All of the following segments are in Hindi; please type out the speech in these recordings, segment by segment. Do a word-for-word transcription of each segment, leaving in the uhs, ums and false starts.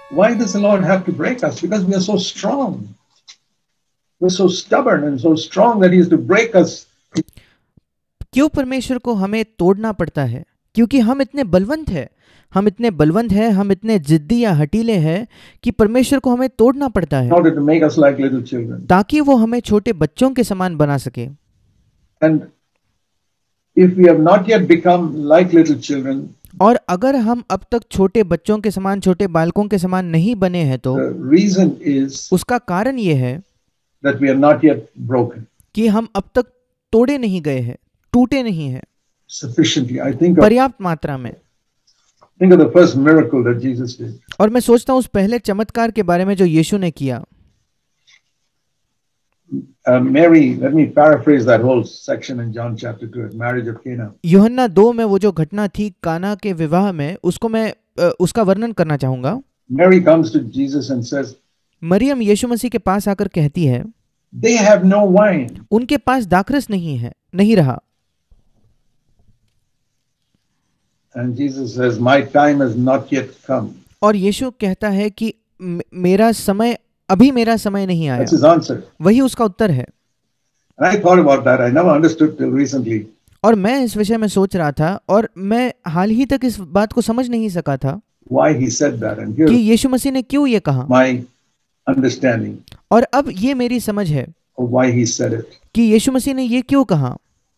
Why does the Lord have to break us? Because we are so strong. We're so stubborn and so strong that He has to break us. क्यों परमेश्वर को हमें तोड़ना पड़ता है? क्योंकि हम इतने बलवंत हैं, हम इतने बलवंत हैं, हम इतने जिद्दी या हटीले हैं कि परमेश्वर को हमें तोड़ना पड़ता है In order to make us like little children. ताकि वो हमें छोटे बच्चों के समान बना सके। And if we have not yet become like little children, और अगर हम अब तक छोटे बच्चों के समान, छोटे बालकों के समान नहीं बने हैं तो the reason is उसका कारण ये है that we are not yet broken कि हम अब तक तोड़े नहीं गए हैं, टूटे नहीं हैं sufficiently. I think of, पर्याप्त मात्रा में। think of the first miracle that Jesus did. और मैं सोचता हूँ उस पहले चमत्कार के बारे में जो यीशु ने किया। Uh, Mary, let me paraphrase that whole section in John chapter two, at marriage of Cana. यूहन्ना दो में वो जो घटना थी काना के विवाह में, उसको मैं अ, उसका वर्णन करना चाहूंगा। Mary comes to Jesus and says, Maryam यीशु मसीह के पास आकर कहती है, they have no wine. उनके पास दाखरस नहीं है, नहीं रहा। And Jesus says, my time has not yet come. और यीशु कहता है कि मे- मेरा समय, अभी मेरा समय नहीं आया। That's his answer. वही उसका उत्तर है। And I thought about that. I never understood till recently. और मैं इस विषय में सोच रहा था और मैं हाल ही तक इस बात को समझ नहीं सका था Why he said that. And कि here's यीशु मसीह ने क्यों ये कहा। my understanding और अब ये मेरी समझ है of why he said it. कि यीशु मसीह ने ये क्यों कहा।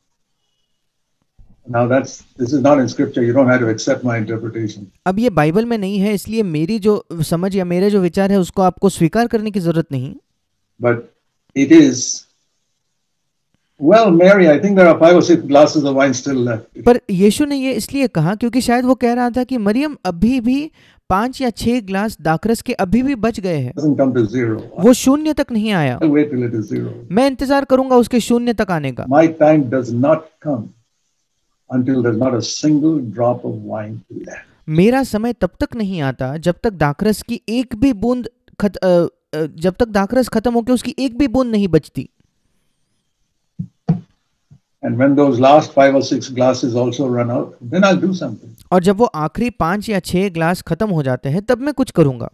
Now that's, this is not in scripture. You don't have to accept my interpretation. अब ये बाइबल में नहीं है, इसलिए मेरी जो समझ या मेरे जो विचार है उसको आपको स्वीकार करने की जरूरत नहीं। But it is, well, Mary, I think there are five or six glasses of wine still left. पर यीशु ने ये इसलिए कहा क्योंकि शायद वो कह रहा था कि मरियम अभी भी पांच या छह ग्लास दाखरस के अभी भी बच गए हैं, It doesn't come to zero. वो शून्य तक नहीं आया। I'll wait till it is zero. मैं इंतजार करूंगा उसके शून्य तक आने का। My time does not come until there's not a single drop of wine left. मेरा समय तब तक नहीं आता जब तक दाखरस की एक भी बूंद खत, अ, अ, जब तक दाखरस खत्म होकर उसकी एक भी बूंद नहीं बचती। And when those last five or six glasses also run out, then I'll do something. और जब वो आखिरी पांच या छह ग्लास खत्म हो जाते हैं तब मैं कुछ करूंगा।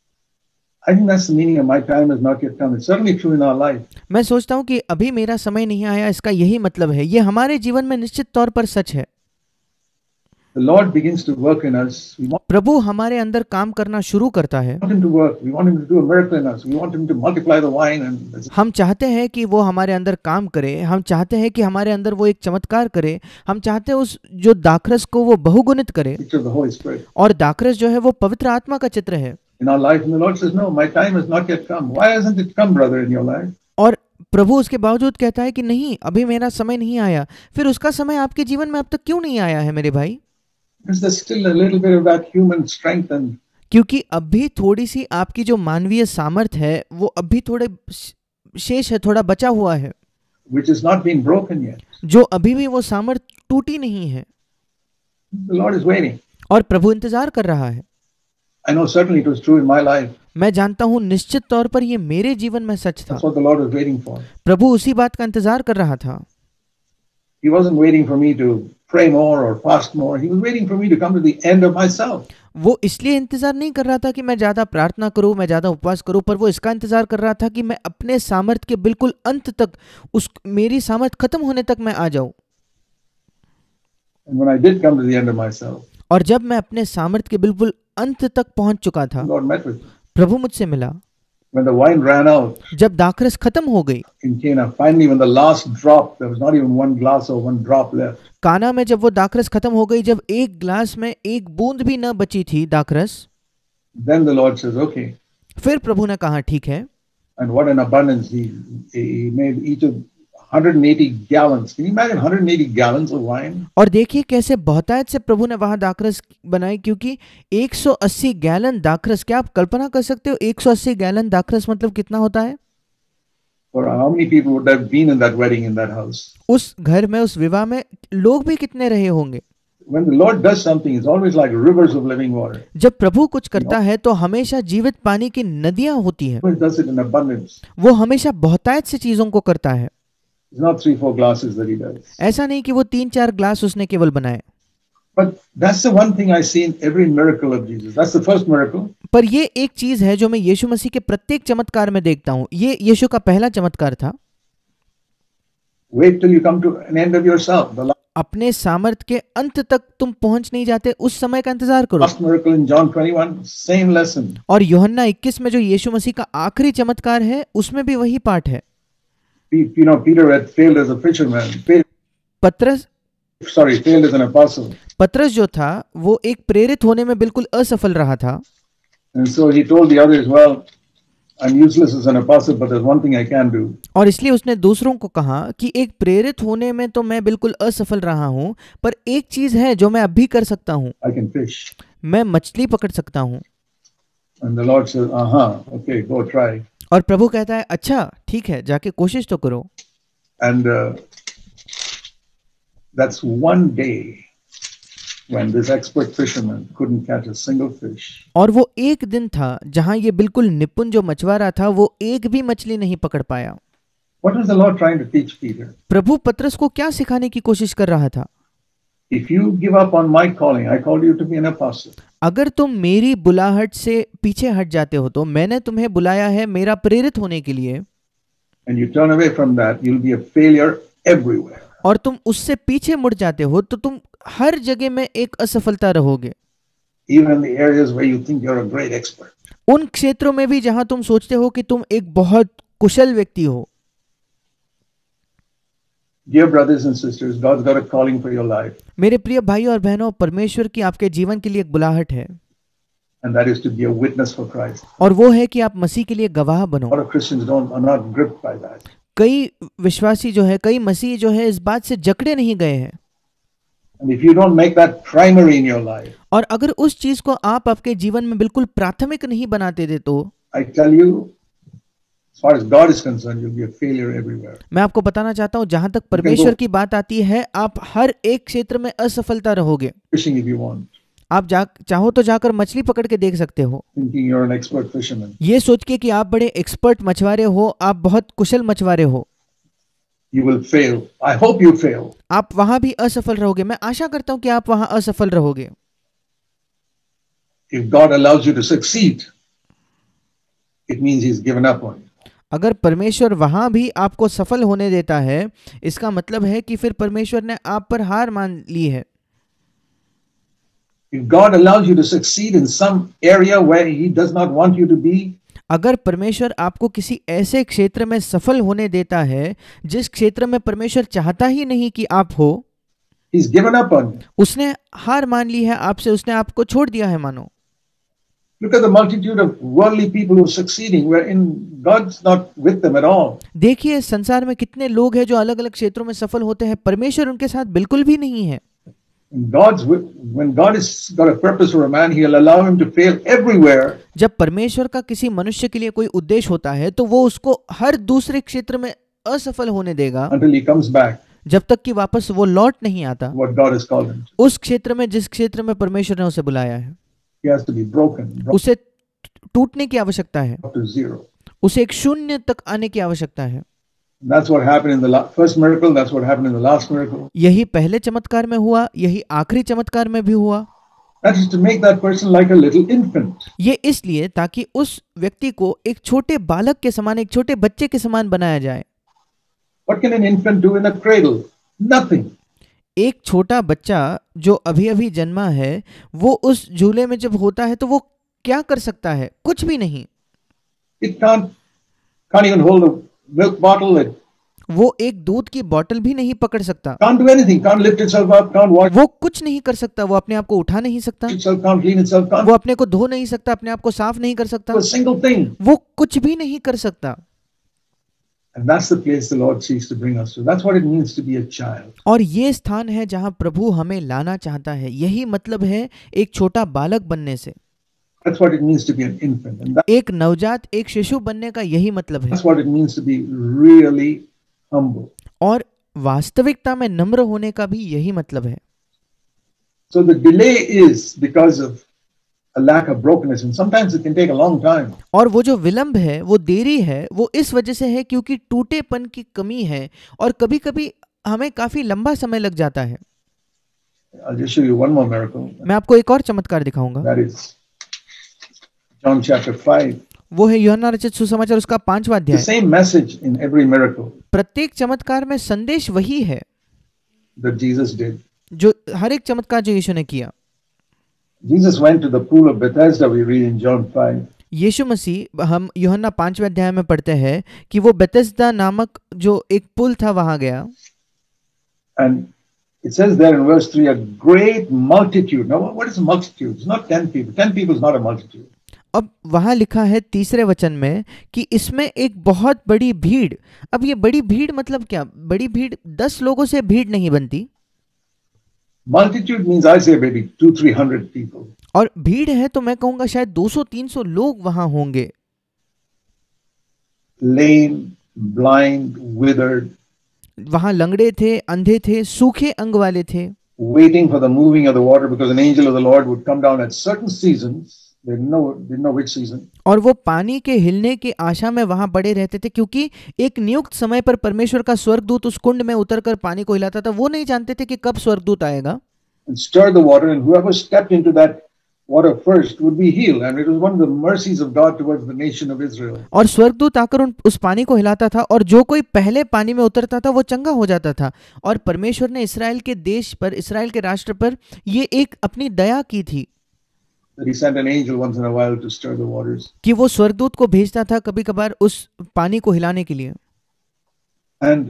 I think that's the meaning of my time has not yet come. It's certainly true in our life. मैं सोचता हूँ कि अभी मेरा समय नहीं आया, इसका यही मतलब है। ये हमारे जीवन में निश्चित तौर पर सच है। The Lord begins to work in us. We want प्रभु हमारे अंदर काम करना शुरू करता है। Him to work. We want Him to do a miracle in us. We want Him to multiply the wine. And हम चाहते हैं कि वो हमारे अंदर काम करे, हम चाहते हैं कि हमारे अंदर वो एक चमत्कार करे, हम चाहते हैं उस जो दाखरस को वो बहुगुणित करे। picture of the Holy Spirit और दाखरस जो है वो पवित्र आत्मा का चित्र है। in our life. And the Lord says, no, my time has not yet come. Why hasn't it come, brother, in your life? और प्रभु उसके बावजूद कहता है कि नहीं, अभी मेरा समय नहीं आया। फिर उसका समय आपके जीवन में अब तक क्यों नहीं आया है मेरे भाई? Because there's still a little bit of that human strength and क्योंकि अभी थोड़ी सी आपकी जो मानवीय सामर्थ है वो अभी थोड़े शेष है, थोड़ा बचा हुआ है, which has not been broken yet. जो अभी भी वो सामर्थ टूटी नहीं है। The Lord is waiting. और प्रभु इंतजार कर रहा है। I know certainly it was true in my life. मैं जानता हूँ निश्चित तौर पर ये मेरे जीवन में सच था। That's what the Lord was waiting for. प्रभु उसी बात का इंतजार कर रहा था। He wasn't waiting for me to pray more or fast more. He was waiting for me to come to the end of myself. वो इसलिए इंतजार नहीं कर रहा था कि मैं ज्यादा प्रार्थना करूं, मैं ज्यादा उपवास करूं, पर वो इसका इंतजार कर रहा था कि मैं अपने सामर्थ के बिल्कुल अंत तक, उस मेरी सामर्थ खत्म होने तक मैं आ जाऊं। And when I did come to the end of myself, और जब मैं अपने सामर्थ के बिल्कुल अंत तक पहुंच चुका था, the Lord met with me. प्रभु मुझसे मिला। When the wine ran out जब दाखरस खत्म हो गई, in Cana, finally when the last drop, there was not even one glass or one drop left. काना में जब वो दाखरस खत्म हो गई, जब एक ग्लास में एक बूंद भी न बची थी दाखरस, Then the Lord says, okay. फिर प्रभु ने कहा ठीक है। And what an abundance. He, he made each of one hundred eighty gallons. Can you imagine one hundred eighty gallons of wine? और देखिए कैसे बहुतायत से प्रभु ने वहां दाखरस बनाई, क्योंकि एक सौ अस्सी गैलन दाखरस, क्या आप कल्पना कर सकते हो एक सौ अस्सी गैलन दाखरस मतलब कितना होता है? Or how many people would have been in that wedding in that house? उस घर में, उस विवाह में लोग भी कितने रहे होंगे? When the Lord does something, it's always like rivers of living water. जब प्रभु कुछ करता है तो हमेशा जीवित पानी की नदियां होती हैं। He does it in abundance. वो हमेशा बहुतायत से चीजों को करता है। It's not three, four glasses that he does. ऐसा नहीं कि वो तीन चार ग्लास उसने केवल बनाए। But that's the one thing I see in every miracle of Jesus. That's the first miracle. पर ये एक चीज है जो मैं यीशु मसीह के प्रत्येक चमत्कार में देखता हूँ। ये यीशु का पहला चमत्कार था। Wait till you come to an end of yourself. The अपने सामर्थ के अंत तक तुम पहुंच नहीं जाते, उस समय का इंतजार करो। last miracle in John twenty-one, same lesson. और यूहन्ना इक्कीस में जो यीशु मसीह का आखिरी चमत्कार है उसमें भी वही पाठ है। You know, Peter had failed as a fisherman. Failed, पत्रस sorry, failed as an apostle. पत्रस जो था वो एक प्रेरित होने में बिल्कुल असफल रहा था। And so he told the others, well, I'm useless as an apostle, but there's one thing I can do. और इसलिए उसने दूसरों को कहा कि एक प्रेरित होने में तो मैं बिल्कुल असफल रहा हूँ, पर एक चीज है जो मैं अब भी कर सकता हूँ, I can fish. मैं मछली पकड़ सकता हूँ। And the Lord said, uh-huh, okay, go try. और प्रभु कहता है अच्छा ठीक है, जाके कोशिश तो करो। And uh, that's one day when this expert fisherman couldn't catch a single fish. और वो एक दिन था जहां ये बिल्कुल निपुण जो मछुआरा था वो एक भी मछली नहीं पकड़ पाया। What was the Lord trying to teach Peter? प्रभु पत्रस को क्या सिखाने की कोशिश कर रहा था? If you give up on my calling, I called you to be an apostle. अगर तुम मेरी बुलाहट से पीछे हट जाते हो तो मैंने तुम्हें बुलाया है मेरा प्रेरित होने के लिए, And you turn away from that, you'll be a failure everywhere. और तुम उससे पीछे मुड़ जाते हो तो तुम हर जगह में एक असफलता रहोगे। Even in the areas where you think you're a great expert. उन क्षेत्रों में भी जहां तुम सोचते हो कि तुम एक बहुत कुशल व्यक्ति हो। Dear brothers and sisters, God's got a calling for your life. मेरे प्रिय भाई और बहनों, परमेश्वर की आपके जीवन के लिए एक बुलाहट है, And that is to be a witness for Christ. और वो है कि आप मसीह के लिए गवाह बनो। A lot of Christians don't are not gripped by that. कई विश्वासी जो है, कई मसीही जो है इस बात से जकड़े नहीं गए हैं। And if you don't make that primary in your life, और अगर उस चीज को आप आपके जीवन में बिल्कुल प्राथमिक नहीं बनाते थे तो I tell you, as far as God is concerned, you'll be a failure everywhere. मैं आपको बताना चाहता हूँ, जहां तक परमेश्वर की बात आती है आप हर एक क्षेत्र में असफलता रहोगे। Fishing if you want, आप जा चाहो तो जाकर मछली पकड़ के देख सकते हो, thinking you're an expert fisherman. ये सोच के कि आप बड़े एक्सपर्ट मछुआरे हो, आप बहुत कुशल मछुआरे हो। You will fail. I hope you fail. आप वहां भी असफल रहोगे। मैं आशा करता हूं कि आप वहां असफल रहोगे। If God allows you to succeed, it means He's given up on you. अगर परमेश्वर वहां भी आपको सफल होने देता है, इसका मतलब है कि फिर परमेश्वर ने आप पर हार मान ली है। If God allows you to succeed in some area where He does not want you to be, अगर परमेश्वर आपको किसी ऐसे क्षेत्र में सफल होने देता है जिस क्षेत्र में परमेश्वर चाहता ही नहीं कि आप हो, He's given up on you. उसने हार मान ली है आपसे, उसने आपको छोड़ दिया है मानो। Look at the multitude of worldly people who are succeeding, wherein God's not with them at all. देखिए संसार में कितने लोग हैं जो अलग अलग क्षेत्रों में सफल होते हैं, परमेश्वर उनके साथ बिल्कुल भी नहीं है। God's when God has got a purpose for a man, He'll allow him to fail everywhere. जब परमेश्वर का किसी मनुष्य के लिए कोई उद्देश्य होता है तो वो उसको हर दूसरे क्षेत्र में असफल होने देगा Until he comes back, जब तक कि वापस वो लौट नहीं आता what God has called him to. उस क्षेत्र में जिस क्षेत्र में परमेश्वर ने उसे बुलाया है। He has to be broken, brought उसे टूटने की आवश्यकता है, to zero. उसे एक शून्य तक आने की आवश्यकता है। That's what happened in the la- first miracle. That's what happened in the last miracle. यही पहले चमत्कार में हुआ, यही आखिरी चमत्कार में भी हुआ। That is to make that person like a little infant. ये इसलिए ताकि उस व्यक्ति को एक छोटे बालक के समान, एक छोटे बच्चे के समान बनाया जाए। What can an infant do in a cradle? Nothing. एक छोटा बच्चा जो अभी अभी जन्मा है वो उस झूले में जब होता है तो वो क्या कर सकता है? कुछ भी नहीं। It can't can't even hold a milk bottle. It वो एक दूध की बोतल भी नहीं पकड़ सकता, can't do anything. Can't lift itself up. Can't wash वो कुछ नहीं कर सकता, वो अपने आप को उठा नहीं सकता, itself. Can't clean itself. Can't वो अपने को धो नहीं सकता, अपने आप को साफ नहीं कर सकता, do a single thing. वो कुछ भी नहीं कर सकता। And that's the place the Lord seeks to bring us to. That's what it means to be a child. और ये स्थान है जहां प्रभु हमें लाना चाहता है। यही मतलब है एक छोटा बालक बनने से। That's what it means to be an infant. And that, एक नवजात, एक शिशु बनने का यही मतलब है। that's what it means to be really humble. और वास्तविकता में नम्र होने का भी यही मतलब है। So the delay is because of a lack of brokenness, and sometimes it can take a long time. और वो जो विलंब है, वो देरी है, वो इस वजह से है क्योंकि टूटेपन की कमी है और कभी-कभी हमें काफी लंबा समय लग जाता है। I'll just show you one more miracle. मैं आपको एक और चमत्कार दिखाऊंगा, That is John chapter five. वो है यूहन्ना रचित सुसमाचार उसका पांचवा The अध्याय। same message in every miracle प्रत्येक चमत्कार में संदेश वही है that Jesus did. जो हर एक चमत्कार जो यीशु ने किया। Jesus went to the pool of Bethesda, we read in John five. यीशु मसीह, हम यूहन्ना पांचवें अध्याय में पढ़ते हैं कि वो बेथेस्दा नामक जो एक पुल था वहां गया। And it says there in verse three, a great multitude. Now, what is a multitude? It's not ten people. Ten people is not a multitude. अब वहां लिखा है तीसरे वचन में कि इसमें एक बहुत बड़ी भीड़। अब ये बड़ी भीड़ मतलब क्या? बड़ी भीड़ दस लोगों से भीड़ नहीं बनती। Multitude means I say maybe two, three hundred people. और भीड़ है तो मैं कहूंगा शायद दो सौ तीन सौ लोग वहां होंगे। Lame, blind, withered, वहां लंगड़े थे, अंधे थे, सूखे अंग वाले थे, waiting for the moving of the water because an angel of the Lord would come down at certain seasons. They didn't know, didn't know which season. और वो पानी के हिलने की आशा में वहां पड़े रहते थे, क्योंकि एक नियुक्त समय पर परमेश्वर का स्वर्गदूत उस कुंड में उतरकर पानी को हिलाता था। वो नहीं जानते थे कि कब स्वर्गदूत आएगा। And stir the water, and whoever stepped into that water first would be healed. And it was one of the mercies of God towards the nation of Israel. और स्वर्गदूत आकर उन उस पानी को हिलाता था, और जो कोई पहले पानी में उतरता था वो चंगा हो जाता था। और परमेश्वर ने इसराइल के देश पर, इसराइल के राष्ट्र पर ये एक अपनी दया की थी That he sent an angel once in a while to stir the waters. कि वो स्वर्गदूत को भेजता था कभी कभार उस पानी को हिलाने के लिए। And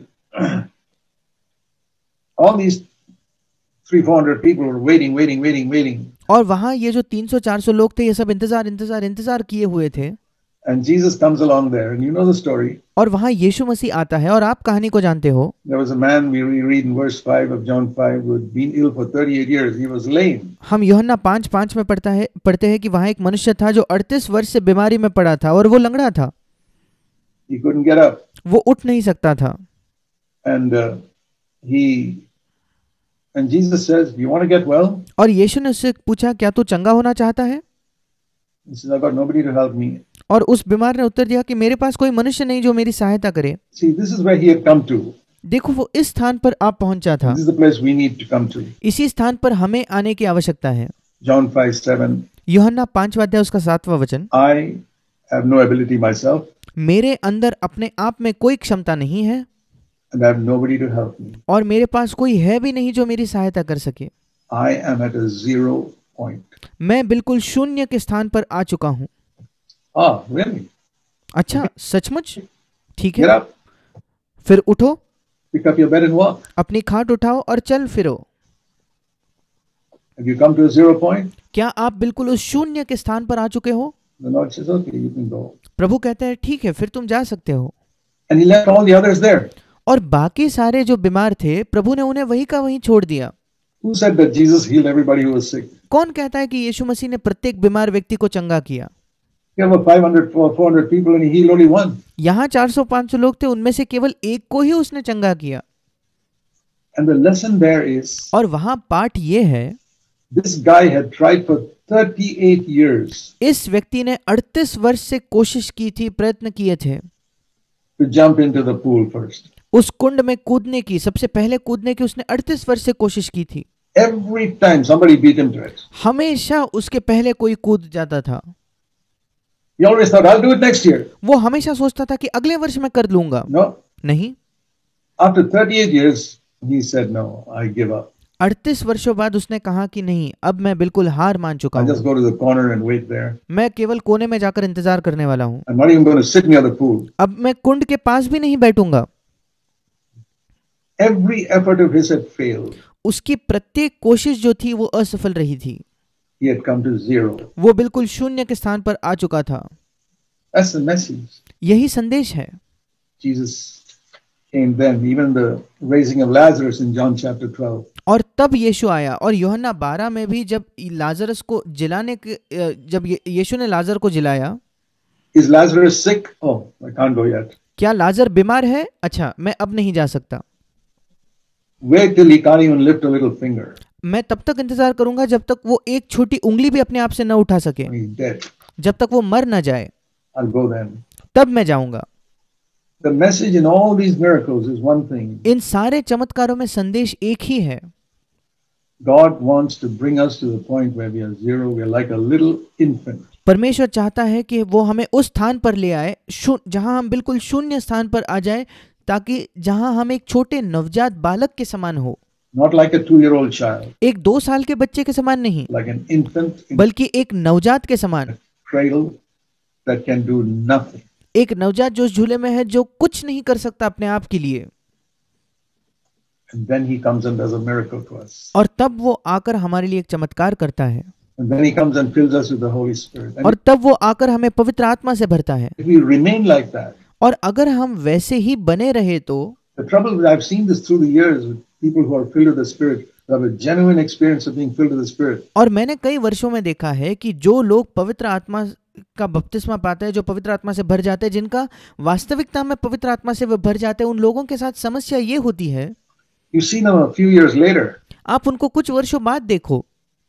all these three, four hundred people were waiting, waiting, waiting, waiting. और वहां ये जो तीन सौ चार सौ लोग थे, ये सब इंतजार इंतजार इंतजार किए हुए थे। And Jesus comes along there, and you know the story. और वहां यीशु मसीह आता है, और आप कहानी को जानते हो। There was a man, we read in verse five of John five, who had been ill for thirty-eight years. He was lame. हम यूहन्ना पांच पांच में पढ़ता है पढ़ते हैं कि वहां एक मनुष्य था जो अड़तीस वर्ष से बीमारी में पड़ा था, और वो लंगड़ा था। He couldn't get up. वो उठ नहीं सकता था। And uh, he and Jesus says, "Do you want to get well?" और यीशु ने उससे पूछा, क्या तू चंगा होना चाहता है? He says, "I've got nobody to help me." और उस बीमार ने उत्तर दिया कि मेरे पास कोई मनुष्य नहीं जो मेरी सहायता करे। See, this is where he had come to. देखो, वो इस स्थान पर आप पहुंचा था। This is the place we need to come to. इसी स्थान पर हमें आने की आवश्यकता है। John five seven. यूहन्ना पांचवा अध्याय उसका सातवां वचन। I have no ability myself, मेरे अंदर अपने आप में कोई क्षमता नहीं है, and I have nobody to help me. और मेरे पास कोई है भी नहीं जो मेरी सहायता कर सके। I am at a zero point. मैं बिल्कुल शून्य के स्थान पर आ चुका हूँ। Ah, really? अच्छा, सचमुच? ठीक Get है, up, फिर उठो, pick up your bed and walk. अपनी खाट उठाओ और चल फिरो। Have you come to a zero point? क्या आप बिल्कुल उस शून्य के स्थान पर आ चुके हो? The Lord says, "Okay, you can go." प्रभु कहते हैं, ठीक है, फिर तुम जा सकते हो। And he left all the others there. और बाकी सारे जो बीमार थे, प्रभु ने उन्हें वही का वहीं छोड़ दिया। Who said that Jesus healed everybody who was sick? कौन कहता है कि यीशु मसीह ने प्रत्येक बीमार व्यक्ति को चंगा किया? There were five hundred, four hundred people, and he healed only one. यहाँ चार सौ पाँच सौ लोग थे, उनमें से केवल एक को ही उसने चंगा किया। And the lesson there is, और वहां पाठ ये है, this guy had tried for thirty-eight years इस व्यक्ति ने अड़तीस वर्ष से कोशिश की थी, प्रयत्न किए थे to jump into the pool first. उस कुंड में कूदने की, सबसे पहले कूदने की उसने अड़तीस वर्ष से कोशिश की थी। Every time somebody beat him to it. हमेशा उसके पहले कोई कूद जाता था। He always thought, "I'll do it next year." वो हमेशा सोचता था कि अगले वर्ष मैं कर लूंगा। No. नहीं, After thirty-eight years, he said, "No, I give up. अड़तीस वर्षों बाद उसने कहा कि नहीं, अब मैं बिल्कुल हार मान चुका I'll just हूँ। go to the corner and wait there. मैं केवल कोने में जाकर इंतजार करने वाला हूँ। I'm not even going to sit near the pool." अब मैं कुंड के पास भी नहीं बैठूंगा। Every effort of his had failed. उसकी प्रत्येक कोशिश जो थी वो असफल रही थी। He had come to zero. वो बिल्कुल शून्य के स्थान पर आ चुका था। That's the message. यही संदेश है। Jesus came then, even the raising of Lazarus in John chapter twelve. और तब यीशु आया, और यूहन्ना बारह में भी जब लाजरस को जिलाने के, जब यीशु ने लाजर को जिलाया। Is Lazarus sick? Oh, I can't go yet. क्या लाजर बीमार है? अच्छा, मैं अब नहीं जा सकता। Wait till he can't even lift a little finger. मैं तब तक इंतजार करूंगा जब तक वो एक छोटी उंगली भी अपने आप से न उठा सके, When he's dead. जब तक वो मर न जाए, I'll go then. तब मैं जाऊंगा। The message in all these miracles is one thing. इन सारे चमत्कारों में संदेश एक ही है, God wants to bring us to the point where we are zero. We are like a little infant. परमेश्वर चाहता है कि वो हमें उस स्थान पर ले आए जहां हम बिल्कुल शून्य स्थान पर आ जाए, ताकि जहां हम एक छोटे नवजात बालक के समान हो। Not like a two-year-old child. एक दो साल के बच्चे के समान नहीं, Like an infant in बल्कि एक नवजात के समान, a cradle that can do nothing. एक नवजात जो उस झूले में है, जो कुछ नहीं कर सकता अपने आप के लिए। And then he comes and does a miracle to us. और तब वो आकर हमारे लिए एक चमत्कार करता है। And then he comes and fills us with the Holy Spirit. And और तब वो आकर हमें पवित्र आत्मा से भरता है। if we remain like that, और अगर हम वैसे ही बने रहे तो, the trouble is I've seen this through the years with people who are filled with the Spirit, who have a genuine experience of being filled with the Spirit. और मैंने कई वर्षों में देखा है कि जो लोग पवित्र आत्मा का बपतिस्मा पाते हैं, जो पवित्र आत्मा से भर जाते हैं, जिनका वास्तविकता में पवित्र आत्मा से वे भर जाते हैं, उन लोगों के साथ समस्या ये होती है, You see them a few years later, आप उनको कुछ वर्षों बाद देखो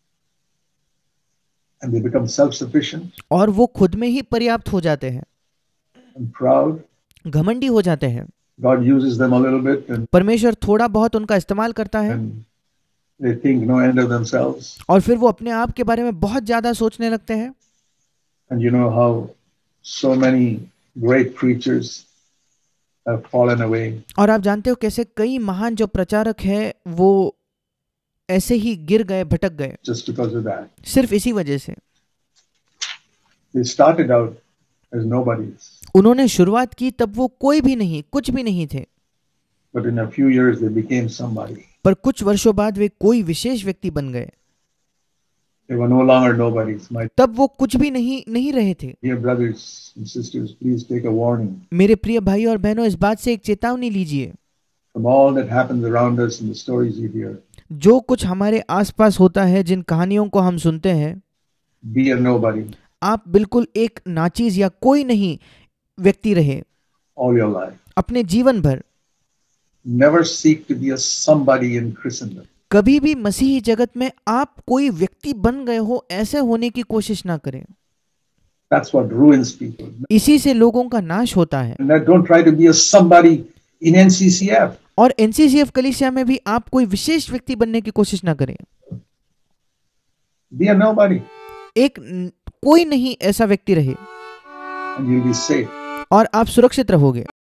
and they become self-sufficient और वो खुद में ही पर्याप्त हो जाते हैं, and proud. घमंडी हो जाते हैं। God uses them a little bit, and, परमेश्वर थोड़ा बहुत उनका इस्तेमाल करता है, and they think no end of themselves. और फिर वो अपने आप के बारे में बहुत ज्यादा सोचने लगते हैं। And you know how so many great preachers have fallen away. और आप जानते हो कैसे कई महान जो प्रचारक हैं वो ऐसे ही गिर गए, भटक गए, Just because of that. सिर्फ इसी वजह से। They started out as nobodies, उन्होंने शुरुआत की तब वो कोई भी नहीं, कुछ भी नहीं थे, but in a few years they became somebody. पर कुछ वर्षों बाद वे कोई विशेष व्यक्ति बन गए। They were no longer nobodies. My तब वो कुछ भी नहीं नहीं रहे थे। dear brothers and sisters, please take a warning मेरे प्रिय भाई और बहनों, इस बात से एक चेतावनी लीजिए। from all that happens around us and the stories we hear. जो कुछ हमारे आसपास होता है, जिन कहानियों को हम सुनते हैं, Be a nobody आप बिल्कुल एक नाचीज या कोई नहीं व्यक्ति रहे all your life. अपने जीवन भर। Never seek to be a somebody in Christendom. कभी भी मसीही जगत में आप कोई व्यक्ति बन गए हो, ऐसे होने की कोशिश ना करें। That's what ruins people. इसी से लोगों का नाश होता है। And that don't try to be a somebody in N C C F. और एनसीसीएफ कलीसिया में भी आप कोई विशेष व्यक्ति बनने की कोशिश ना करें। Be a nobody एक कोई नहीं ऐसा व्यक्ति रहे and you'll be safe. और आप सुरक्षित रहोगे।